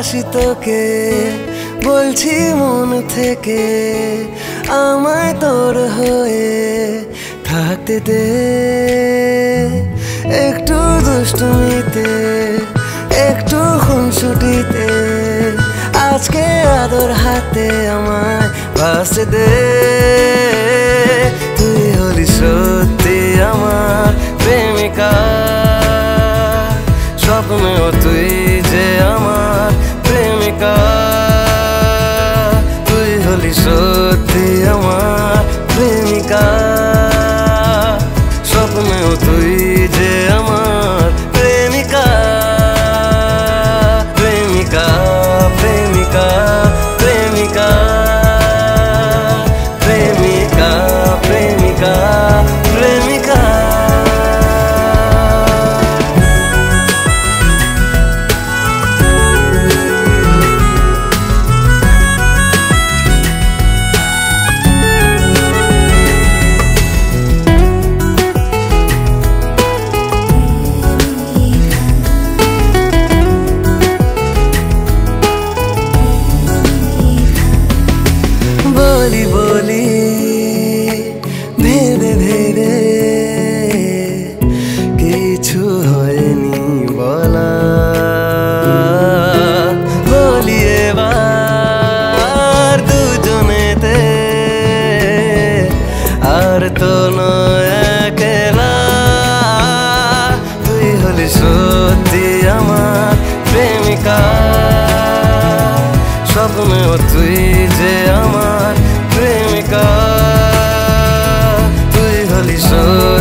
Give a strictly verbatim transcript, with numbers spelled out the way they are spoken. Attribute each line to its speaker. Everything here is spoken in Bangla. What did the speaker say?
Speaker 1: ভালোবাসি তোকে, বলছি মন থেকে, আমায় তোর হয়ে থাকতে দে। একটু দুষ্টুমিতে, একটু খুনসুটিতে, আজকে আদর হাতে আমায় বাঁচতে দে। তুই হলি সত্যি আমার প্রেমিকা, স্বপ্নেও তুই যে আমার প্রেমিকা। তুই হলি সত্যি আমার প্রেমিকা, স্বপ্নেও তুই যে আমার প্রেমিকা। প্রেমিকা প্রেমিকা প্রেমিকা প্রেমিকা প্রেমিকা প্রেমিকা। বলি বলি ভেবে ভেবে কিছু হয়নি বলা, বলি এবার দুজনেতে, আর তো নয় একলা। তুই হলি সত্যি আমার প্রেমিকা, স্বপ্নেও তুই যে আমার প্রেমিকা। তুই হলি সত্যি